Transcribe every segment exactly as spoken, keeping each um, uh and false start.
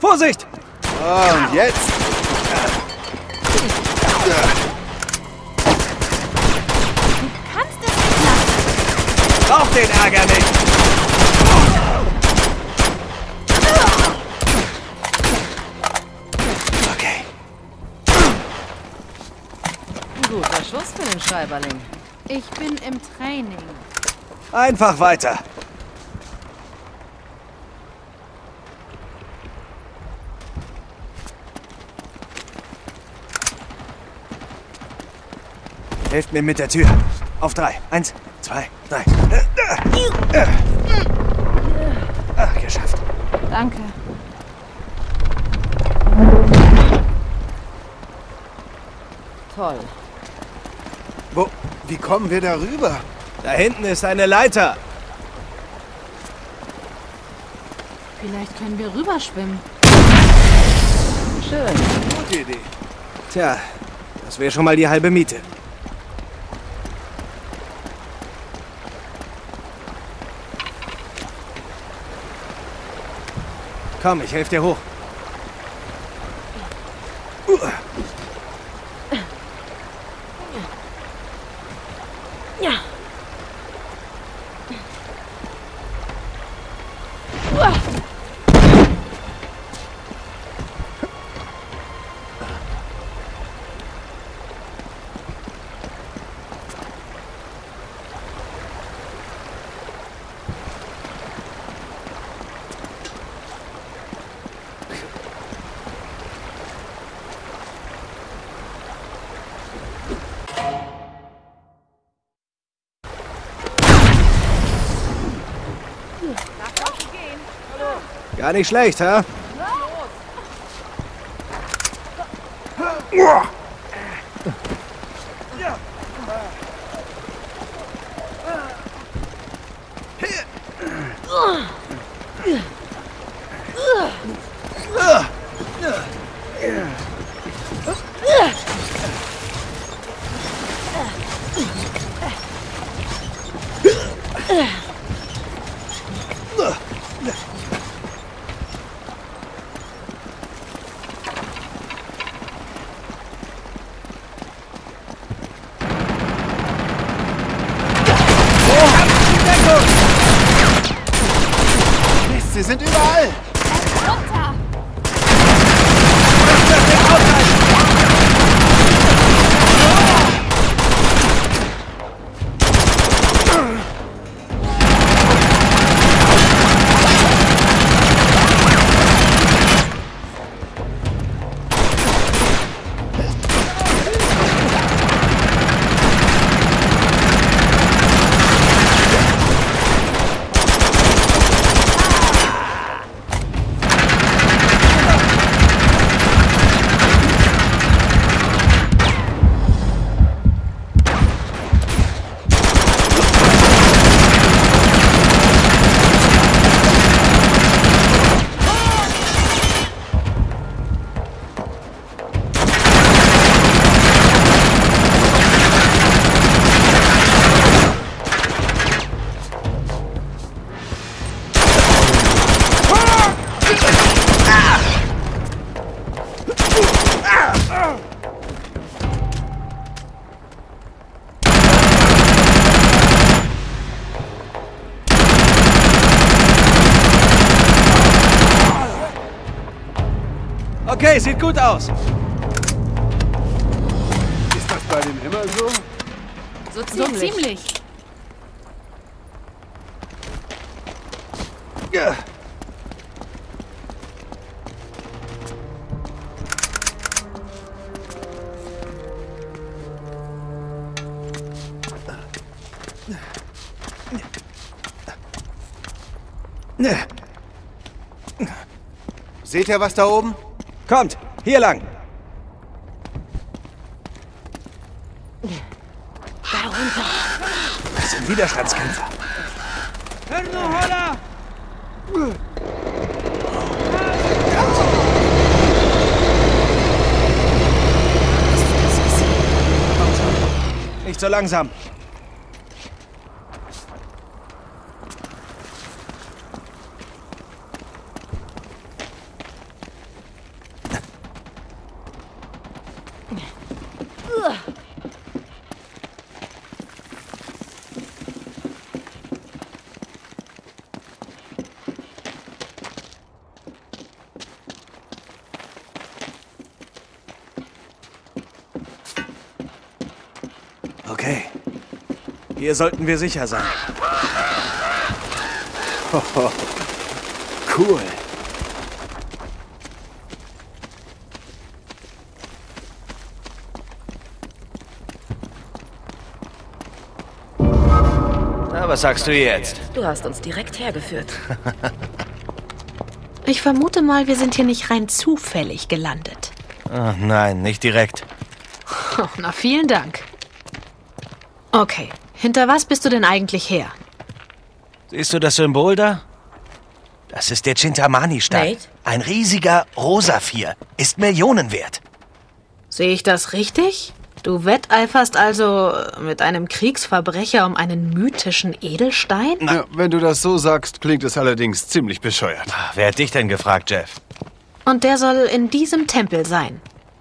Vorsicht! Oh, und jetzt? Du kannst es nicht lassen. Brauch den Ärger nicht! Okay. Guter Schuss für den Schreiberling. Ich bin im Training. Einfach weiter. Helft mir mit der Tür. Auf drei. Eins, zwei, drei. Ach, geschafft. Danke. Toll. Wo? Wie kommen wir da rüber? Da hinten ist eine Leiter. Vielleicht können wir rüberschwimmen. Schön. Gute Idee. Tja, das wäre schon mal die halbe Miete. Komm, ich helfe dir hoch. Ja. Gar nicht schlecht, hä? Sie sind überall! Runter! Okay, sieht gut aus. Ist das bei dem immer so? So So ziemlich. ziemlich. Ja. Seht ihr was da oben? Kommt, hier lang. Darunter. Das sind Widerstandskämpfer. Nicht so langsam. Okay. Hier sollten wir sicher sein. Cool. Na, was sagst du jetzt? Du hast uns direkt hergeführt. Ich vermute mal, wir sind hier nicht rein zufällig gelandet. Oh, nein, nicht direkt. Oh, na, vielen Dank. Okay, hinter was bist du denn eigentlich her? Siehst du das Symbol da? Das ist der Chintamani-Stein. Nate? Ein riesiger Rosaphir. Ist Millionen wert. Sehe ich das richtig? Du wetteiferst also mit einem Kriegsverbrecher um einen mythischen Edelstein? Ja, wenn du das so sagst, klingt es allerdings ziemlich bescheuert. Ach, wer hat dich denn gefragt, Jeff? Und der soll in diesem Tempel sein.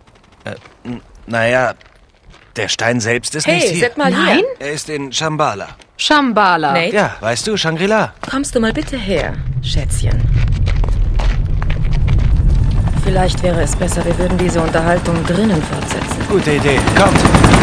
Naja, der Stein selbst ist nicht Hey, hier. sag mal Nein? hier. Er ist in Shambhala. Shambhala. Nate, Ja, weißt du, Shangri-La. kommst du mal bitte her, Schätzchen. Vielleicht wäre es besser, wir würden diese Unterhaltung drinnen fortsetzen. Gute Idee. Kommt.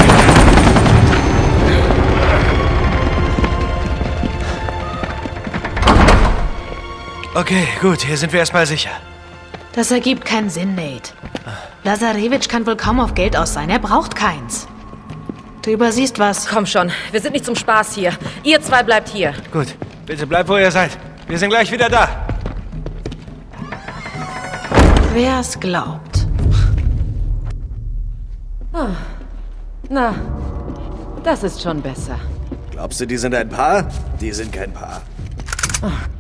Okay, gut, hier sind wir erstmal sicher. Das ergibt keinen Sinn, Nate. Lazarevich kann wohl kaum auf Geld aus sein. Er braucht keins. Du übersiehst was. Komm schon, wir sind nicht zum Spaß hier. Ihr zwei bleibt hier. Gut, bitte bleibt, wo ihr seid. Wir sind gleich wieder da. Wer's glaubt. Na, das ist schon besser. Glaubst du, die sind ein Paar? Die sind kein Paar.